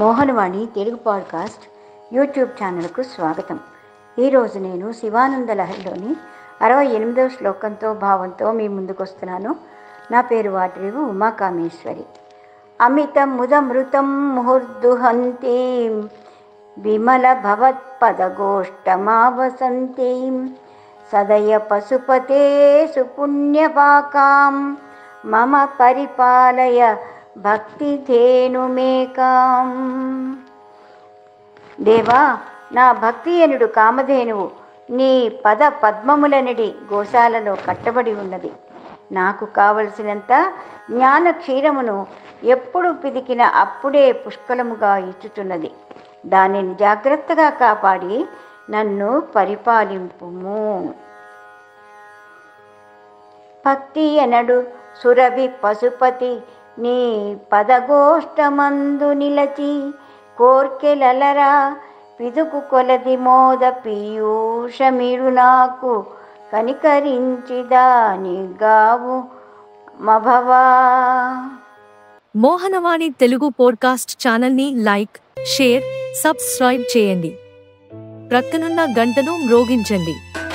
Mohanavani Telugu podcast YouTube ఛానల్కు స్వాగతం. ఈరోజు నేను శివానంద లహరిలోని 68వ శ్లోకంతో భావంతో మీ ముందుకు వస్తున్నాను. నా పేరు వాట్రివు ఉమాకామేశ్వరి. అమితముదమృతం ముహుర్దుహంతీం విమల భవత్పదగోష్టమావసంతీం సదయ పశుపతే సుపుణ్యపాకాం మమ పరిపాలయ భక్తిధేనుమేకాం. దేవా, నా భక్తియనుడు కామధేనువు నీ పద పద్మములనిడి గోశాలలో కట్టబడి ఉన్నది. నాకు కావలసినంత జ్ఞాన క్షీరమును ఎప్పుడు పిదికిన అప్పుడే పుష్కలముగా ఇచ్చుతున్నది. దానిని జాగ్రత్తగా కాపాడి నన్ను పరిపాలింపుము. భక్తి అనడు సురభి పశుపతి నీ పదగోష్టమందు నిలచి కోర్కెలలరా పిదుకు కొలది మోద పీయూషమిడు నాకు కనికరించి దాని గావు మభవా. మోహనవాణి తెలుగు పోడ్కాస్ట్ ఛానల్ని లైక్, షేర్, సబ్స్క్రైబ్ చేయండి. ప్రక్కనున్న గంటను మ్రోగించండి.